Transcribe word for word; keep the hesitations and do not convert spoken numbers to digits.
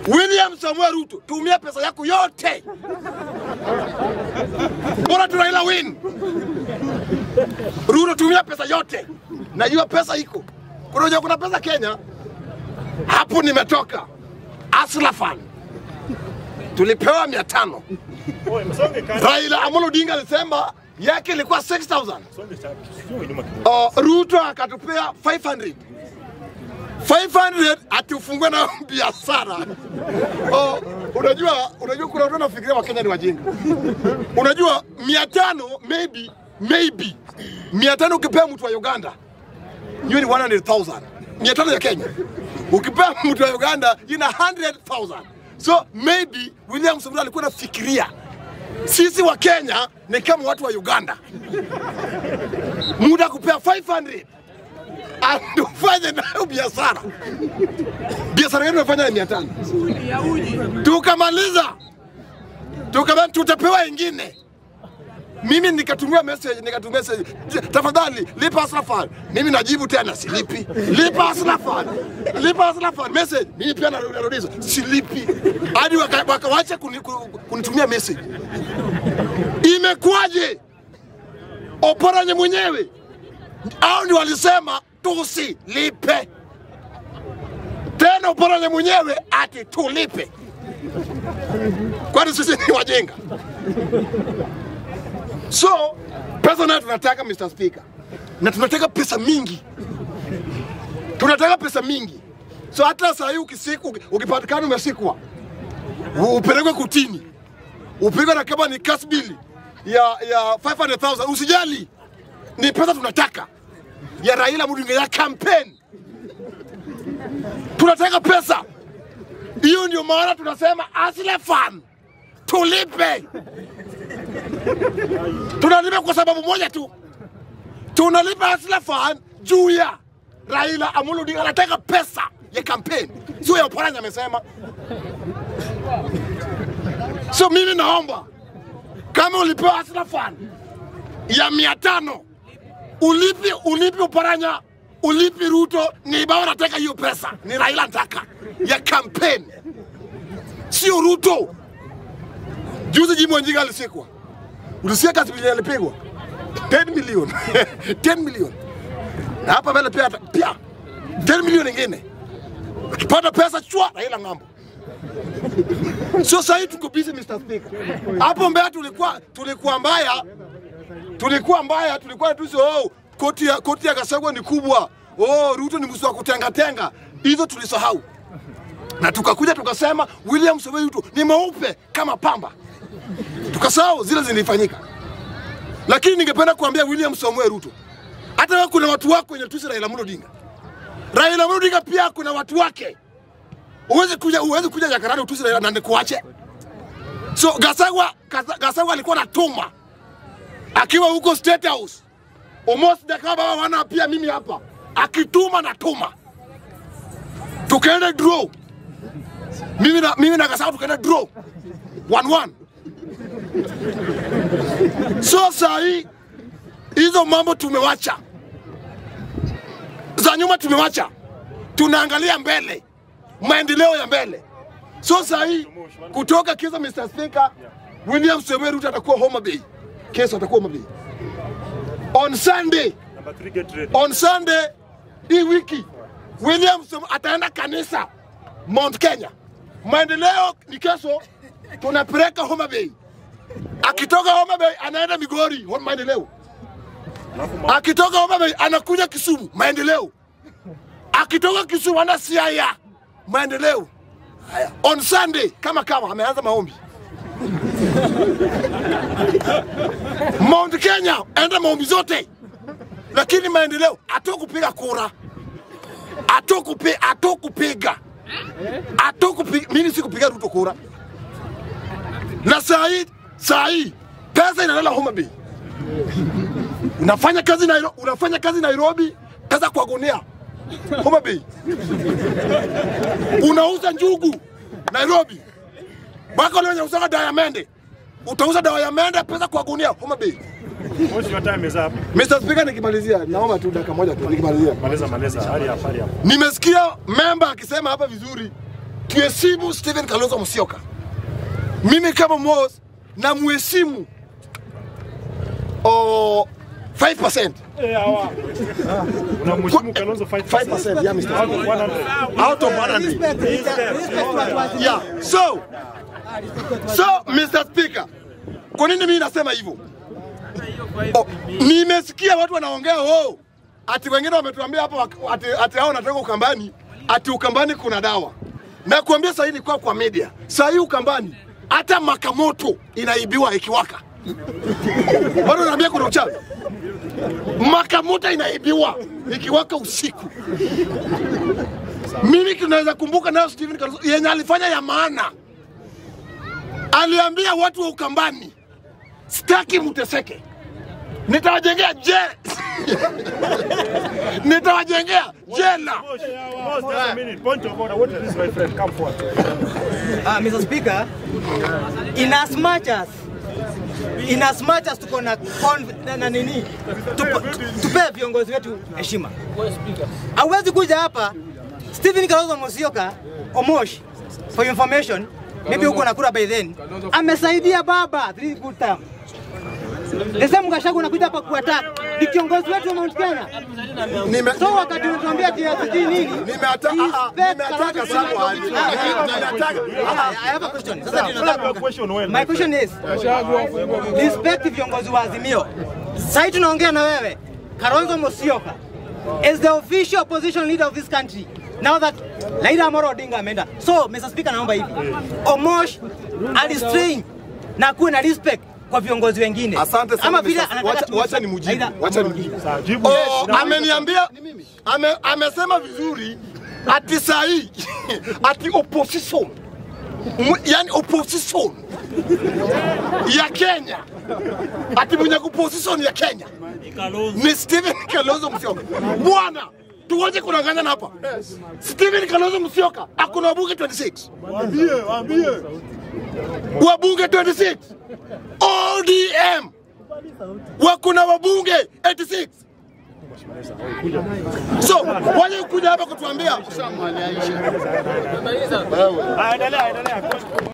William Samuel Ruto, tumia pesa yako yote. Bora tu Raila win. Ruto tumia pesa yote. Najua pesa iko. Kuna kuna pesa Kenya. Hapo nimetoka. Aslafan. Tulipewa mia tano. Raila Amolo Odinga alisema yake ilikuwa six thousand. Uh, Ruto akatupea five hundred. five hundred atufungue na biashara. Oh, unajua unajua kuna watu wanafikiria Wakenya ni wajinga. Unajua mia tano maybe maybe mia tano ukipea mtu wa Uganda hiyo ni one hundred thousand. mia tano ya Kenya. Ukipea mtu wa Uganda ina one hundred thousand. So maybe William Samoei alikuwa anafikiria sisi wa Kenya ni kama watu wa Uganda. Muda kupea five hundred. Andufanye nayo biashara. Biashara yetu tunafanya ni mia tano. Tukamaliza. Tukamaliza tutapewa ingine. Mimi nikatumia message, nikatumia message. Tafadhali lipa Aslafan. Mimi najibu tena silipi. Lipa Aslafan. Lipa Aslafan message. Mimi pia narudia silipi. Hadi wakawaacha kunitumia message. Imekuwaje? Oparanya mwenyewe. Hao ndio walisema tusilipe. Tena Oparanya mwenyewe ati tulipe. Kwani sisi ni wajinga? So, pesa nayo tunataka Mister Speaker. Na tunataka pesa mingi. Tunataka pesa mingi. So hata saa hii ukisiku ukipatikana umesikwa, upelekwe kutini. Upigwe na kama ni cash bill ya ya five hundred thousand, usijali. Ni pesa tunataka. Ya Raila Odinga ya campaign. Tunataka pesa. Hiyo ndio maana tunasema Aslafan tulipe. Tunalipa kwa sababu moja tu. Tunalipa Aslafan juu ya Raila Amolo Odinga anataka pesa ya campaign. Sio ya Oparanya amesema. So mimi naomba kama ulipewa Aslafan ya mia tano ulipi ulipi Oparanya, ulipi Ruto, ni baba nataka hiyo pesa. Ni Raila nataka ya campaign. Sio Ruto. Juzi Jimbo Njinga alisikwa. Ulisikia kazi bilioni alipigwa ten million. ten million. Na hapa mbele pia pia ten million nyingine. Ukipata pesa chua Raila ngambo. Sio sasa tuko busy Mister Speaker. Hapo mbele tulikuwa tulikuwa mbaya. Tulikuwa mbaya, tulikuwa tu oh koti ya koti ya Gachagua ni kubwa. Oh Ruto ni msu wa kutenga tenga. Hizo tulisahau. Na tukakuja tukasema William Samoei Ruto ni mweupe kama pamba. Tukasahau zile zilifanyika. Lakini ningependa kuambia William Samoei Ruto, hata wewe kuna watu wako wenye tusi Raila Odinga. Raila Odinga pia kuna watu wake. Uweze kuja uweze kuja Jakarta utusi Raila na nikuache. So Gachagua Gachagua alikuwa anatuma akiwa huko State House. Omosh dakika baba wana pia mimi hapa. Akituma na tuma. Tukaenda draw. Mimi na mimi na Gachagua tukaenda draw. one one. So sahi hizo mambo tumewacha. Za nyuma tumewacha. Tunaangalia mbele. Maendeleo ya mbele. So sahi kutoka kisa Mister Speaker, William Samoei Ruto atakuwa Homa Bay. Kesa atakuwa Homa Bay. On Sunday. Number three get ready. On Sunday hii wiki William Samoei ataenda kanisa Mount Kenya. Maendeleo ni kesho tunapeleka Homa Bay. Akitoka Homa Bay anaenda Migori, maendeleo. Akitoka Homa Bay anakuja Kisumu, maendeleo. Akitoka Kisumu anaenda Siaya, maendeleo. On Sunday kama kama ameanza maombi. Mount Kenya enda maombi zote. Lakini maendeleo atokupiga kura. Atokupiga atokupiga. Atokupiga mimi sikupiga Ruto kura. Na sahi sahi pesa inalala Homa Bay. Unafanya kazi Nairobi, unafanya kazi Nairobi, pesa kwa gunia. Homa Bay. Unauza njugu Nairobi. Baka leo unauza diamond. Utauza diamond pesa kwa gunia Homa Bay. What's your time is up? Mister Speaker nikimalizia, naomba tu dakika moja tu nikimalizia. Maliza maliza, hali hapa hali hapa. Nimesikia member akisema hapa vizuri. tuheshimu Stephen Kalonzo Musyoka. Mimi kama Mos na muheshimu oh five percent. Unamheshimu Kalonzo five percent. Yeah, Mister Out of one hundred. Yeah. So, so Mister Speaker, kwa nini mimi nasema hivyo? Oh, nimesikia watu wanaongea oh, ati wengine wametuambia hapo ati ati hao wanatoka Ukambani, ati Ukambani kuna dawa. Na kuambia sasa hivi kwa kwa media. Sasa hii Ukambani hata makamoto inaibiwa ikiwaka. Bado naambia kuna uchawi. Makamoto inaibiwa ikiwaka usiku. Mimi tunaweza kumbuka nayo Stephen Kalonzo yenye alifanya ya maana. Aliambia watu wa Ukambani, sitaki mteseke. Nitawajengea jela. Nitawajengea jela. Just a minute. Point of order. What is this, my friend? Come forward. Uh, Mister Speaker, in as much as in as much as tuko na na nini tupe viongozi wetu heshima. Hawezi kuja hapa Stephen Kalonzo Musyoka Omosh, for information, maybe uko nakura by then, amesaidia baba three good term. Lesa Mgashagu nakuja hapa kuattack ni kiongozi wetu wa Mount Kenya. So wakati unatuambia T S G nini? Nimeataka nimeataka sana. Nimeataka. I have a question. Sasa ninataka. My question is, respect viongozi wa Azimio. Sasa tunaongea na wewe, Kalonzo Musyoka is the official opposition leader of this country. Now that Raila Amolo Odinga ameenda. So Mister Speaker, naomba hivi. Omosh alistrain na kuwa na respect kwa viongozi wengine. Asante sana. Ama vile anataka wacha nimujibu. Wacha nimujibu. Oh, ameniambia ame amesema vizuri ati sahi ati opposition. Yani opposition ya Kenya. Ati mwenye opposition ya Kenya ni Stephen Kalonzo Musyoka. Bwana, tuwaje kunangana hapa. Stephen Kalonzo Musyoka akuna wabunge twenty-six. Waambie, waambie. Wabunge twenty-six. O D M wakuna wabunge eighty-six. So wale kuja hapa kutuambia Endelea, endelea.